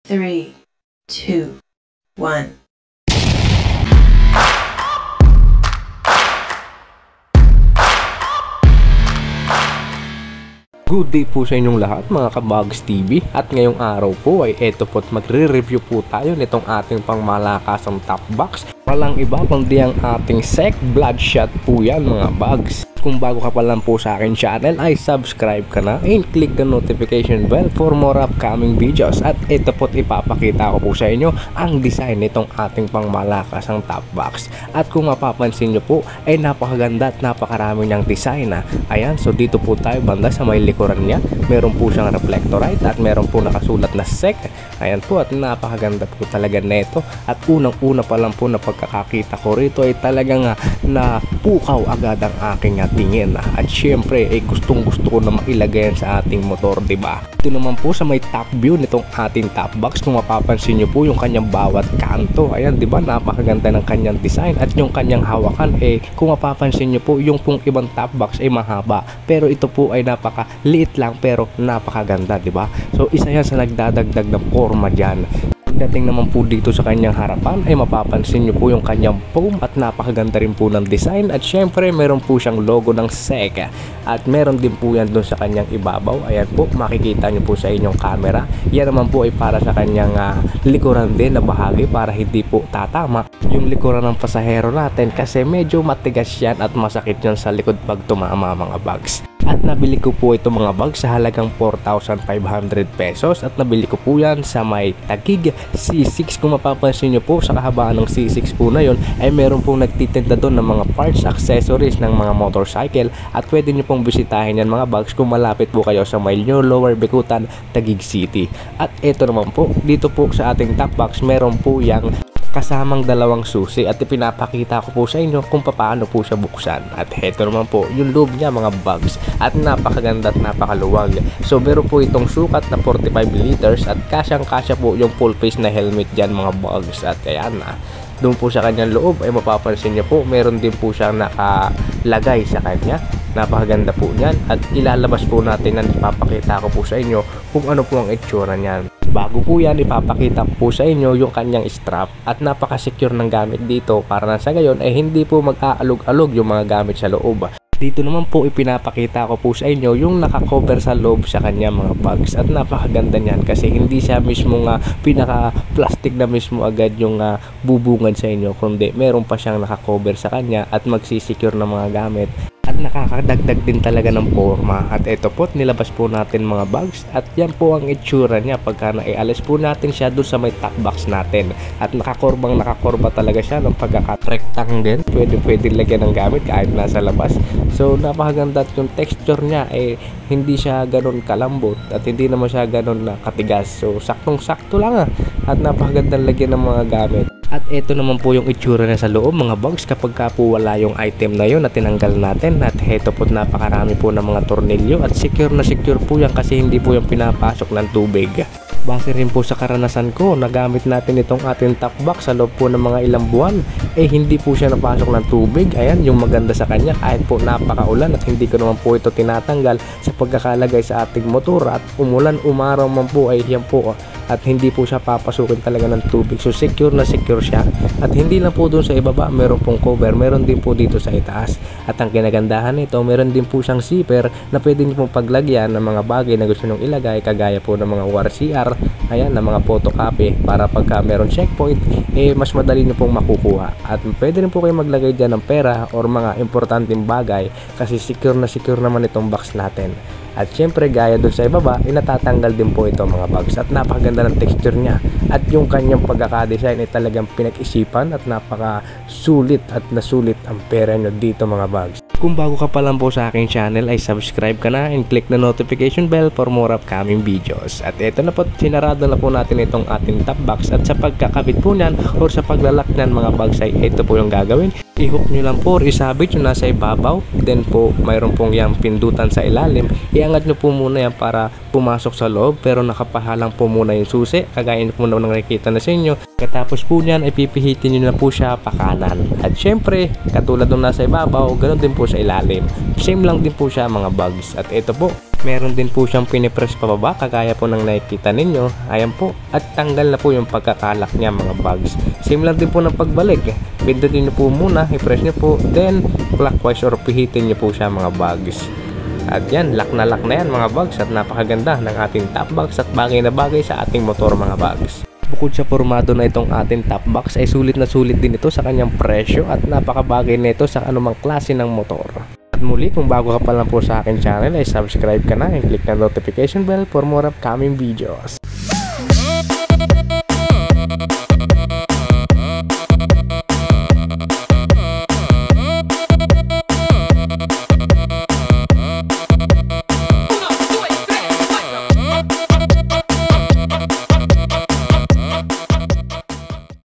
3, 2, 1. Good day po sa inyong lahat mga Kabags TV, at ngayong araw po ay eto po't magre-review po tayo nitong ating pangmalakasang top box. Walang iba kundi ang ating SEC Bloodshot po yan mga bags. Kung bago ka pa lang po sa akin channel ay subscribe ka na and click the notification bell for more upcoming videos. At ito po't ipapakita ko po sa inyo ang design nitong ating pangmalakasang top box. At kung mapapansin nyo po ay napakaganda at napakarami niyang design na. Ayan, so dito po tayo banda sa may likuran niya. Meron po siyang reflectorite at meron po nakasulat na SEC. Ayan po, at napakaganda po talaga neto. At unang-una pa lang po na pagkakakita ko rito ay talagang napukaw agad ang aking tingin. At syempre ay gustong-gusto ko na mailagay sa ating motor, diba? Ito naman po sa may top view nitong ating top box, kung mapapansin nyo po yung kanyang bawat kanto. Ayan, diba? Napakaganda ng kanyang design at yung kanyang hawakan kung mapapansin nyo po yung pong ibang top box ay mahaba. Pero ito po ay napakaliit lang pero napakaganda, diba? So isa yan sa nagdadagdag ng forma dyan. Pagdating naman po dito sa kanyang harapan ay mapapansin nyo po yung kanyang foam at napakaganda rin po ng design. At syempre meron po siyang logo ng SEC at meron din po yan doon sa kanyang ibabaw. Ayan po, makikita nyo po sa inyong camera. Yan naman po ay para sa kanyang likuran din na bahagi para hindi po tatama yung likuran ng pasahero natin, kasi medyo matigas yan at masakit yan sa likod pag tumama mga bags. At nabili ko po ito mga bags sa halagang 4,500 pesos at nabili ko po yan sa may Taguig C6. Kung mapapansin nyo po sa kahabaan ng C6 po na yun ay meron pong nagtitinda doon ng mga parts, accessories ng mga motorcycle, at pwede nyo pong bisitahin yan mga bags kung malapit po kayo sa may New Lower Bicutan, Taguig City. At ito naman po, dito po sa ating top box meron po yang kasamang dalawang susi at ipinapakita ko po sa inyo kung paano po siya buksan. At heto naman po yung loob niya mga bags, at napakaganda at napakaluwag. So meron po itong sukat na 45 liters at kasyang kasya po yung full face na helmet dyan mga bags. At ayan doon po sa kanyang loob ay mapapansin niyo po meron din po siyang nakalagay sa kanya. Napakaganda po niyan at ilalabas po natin at ipapakita ko po sa inyo kung ano po ang itsura niyan. Bago po yan, ipapakita ko po sa inyo yung kanyang strap at napaka-secure ng gamit dito para na sa gayon ay hindi po mag-aalog-alog yung mga gamit sa loob. Dito naman po ipinapakita ko po sa inyo yung nakakover sa loob sa kanya mga bags, at napakaganda niyan kasi hindi siya mismo pinaka-plastic na mismo agad yung bubungad sa inyo, kundi meron pa siyang nakakover sa kanya at magsisecure ng mga gamit. At nakakadagdag din talaga ng forma. At ito po, nilabas po natin mga bags at yan po ang itsura niya pagka naialis po natin siya doon sa may top box natin. At nakakorba talaga siya ng pagkaka-rectangle. Pwede lagyan ng gamit kahit nasa labas. So napakaganda, at yung texture niya hindi siya ganun kalambot at hindi naman siya ganun katigas. So saktong-sakto lang at napakagandang lagyan ng mga gamit. At ito naman po yung itsura na sa loob mga bags kapag po wala yung item na yun na tinanggal natin. At heto po, napakarami po ng mga tornilyo at secure na secure po yan kasi hindi po yung pinapasok ng tubig. Base rin po sa karanasan ko, nagamit natin itong ating top box sa loob po ng mga ilang buwan, hindi po siya napasok ng tubig. Ayan yung maganda sa kanya, kahit po napakaulan at hindi ko naman po ito tinatanggal sa pagkakalagay sa ating motor. At umulan, umaraw man po ay yan po at hindi po siya papasukin talaga ng tubig. So secure na secure siya. At hindi lang po doon sa ibaba meron pong cover, meron din po dito sa itaas. At ang kinagandahan nito, meron din po siyang zipper na pwede niyo pong paglagyan ng mga bagay na gusto nyong ilagay, kagaya po ng mga WRCR, ayan, na mga photocopy, para pagka meron checkpoint mas madali niyo pong makukuha. At pwede rin po kayo maglagay dyan ng pera or mga importanteng bagay kasi secure na secure naman itong box natin. At syempre gaya dun sa ibaba, natatanggal din po ito mga bags, at napakaganda ng texture niya at yung kanyang pagkakadesign ay talagang pinag-isipan at napakasulit at nasulit ang pera nyo dito mga bags. Kung bago ka pa lang po sa aking channel ay subscribe ka na and click the notification bell for more upcoming videos. At ito na po, sinarado na po natin itong ating top box, at sa pagkakabit po niyan or sa paglalak ng mga bags ay ito po yung gagawin. I-hook nyo lang po or isabit yung nasa ibabaw, then po mayroon pong yung pindutan sa ilalim. Iangat nyo po muna yan para pumasok sa loob, pero nakapahalang po muna yung susi kagaya nyo po na nakikita na sa inyo. Katapos po niyan ay pipihitin nyo na po siya pa kanan. At syempre katulad nung nasa ibabaw, ganoon din po sa ilalim, same lang din po siya mga bags. At ito po, Meron din po siyang pinipress pababa kagaya po ng nakikita ninyo. Ayan po, at tanggal na po yung pagkakalak niya mga bags. Same lang din po ng pagbalik. Pindutin niyo po muna, i-press niyo po, then clockwise or pihitin niyo po siya mga bags. At yan, lock na yan mga bags, at napakaganda ng ating top box at bagay na bagay sa ating motor mga bags. Bukod sa formado na itong ating top box ay sulit na sulit din ito sa kanyang presyo at napakabagay na ito sa anumang klase ng motor. At muli, kung bago ka pa lang po sa akin channel ay subscribe ka na and click na notification bell for more upcoming videos.